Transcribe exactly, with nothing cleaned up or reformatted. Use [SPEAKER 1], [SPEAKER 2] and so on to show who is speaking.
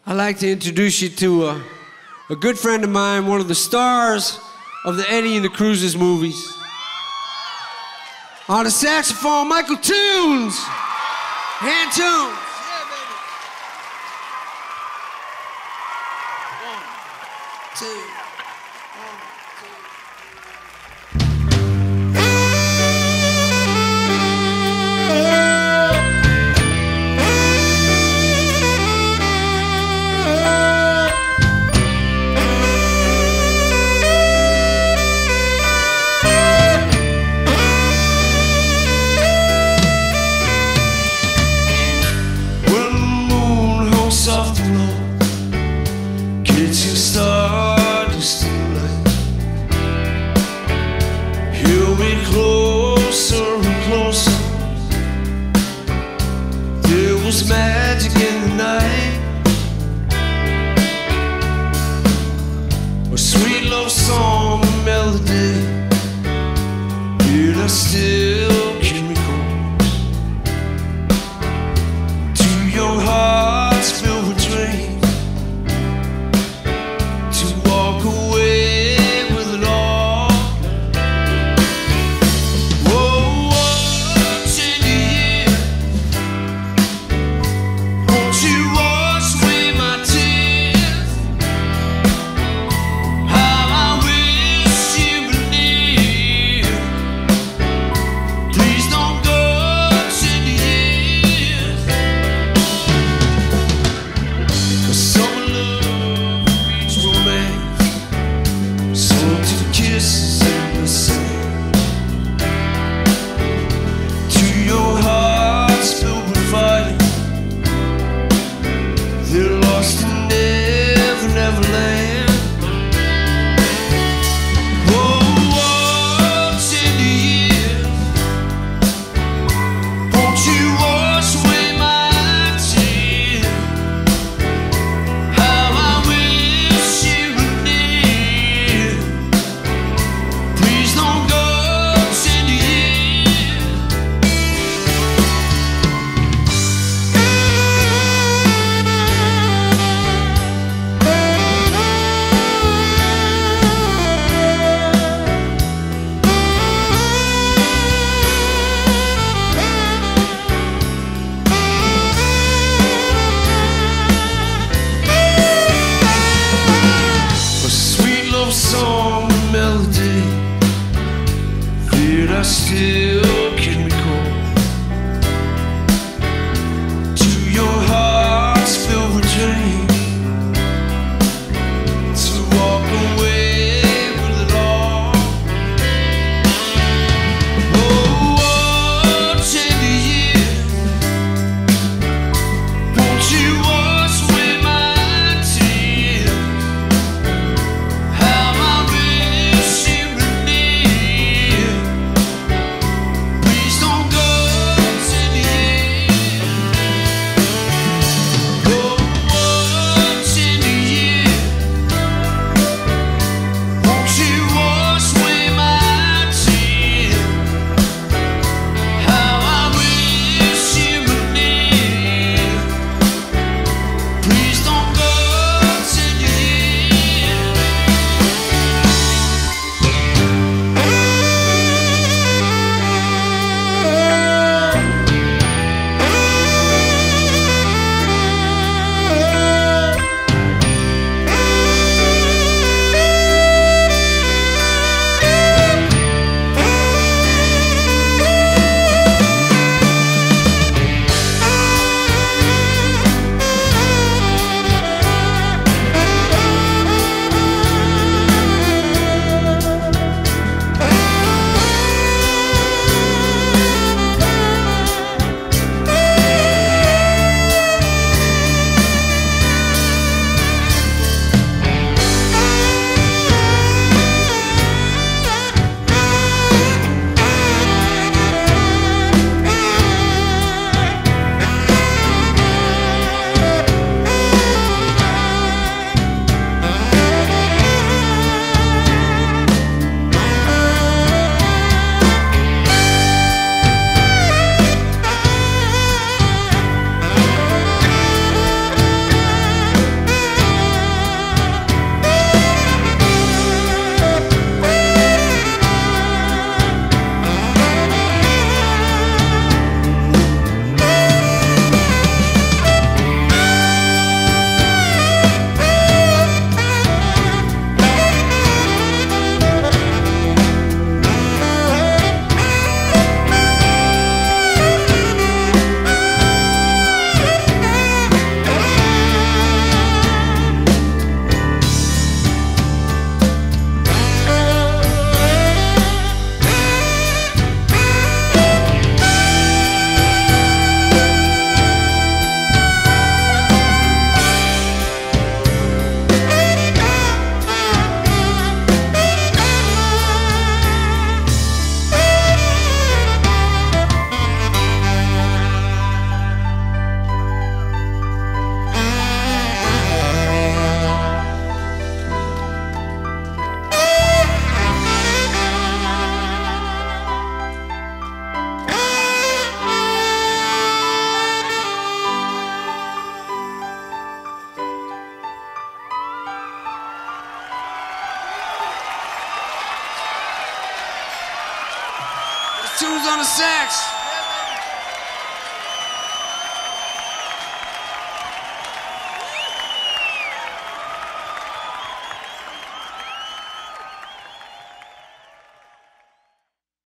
[SPEAKER 1] I'd like to introduce you to a, a good friend of mine, one of the stars of the Eddie and the Cruisers movies. On the saxophone, Michael Tunes. Hand tunes. Yeah, baby. One, two.
[SPEAKER 2] Soft glow, kitchen stardust light. He'll be closer and closer. There was magic in the night, a sweet love song, a melody. Yet I still can recall two young hearts filled with dreams, to walk away with it all. Whoa, what's in the year? Won't you wash away my tears? How I wish you were near. Please don't go to the years. Summer love reach romance, salted kisses in the sand. To your hearts filled with fighting, they're lost in never, never land. Whoa, what's in the years? Won't you wash away my tears? How I wish you were near. Please don't go to the years.
[SPEAKER 1] Tunes on the sax.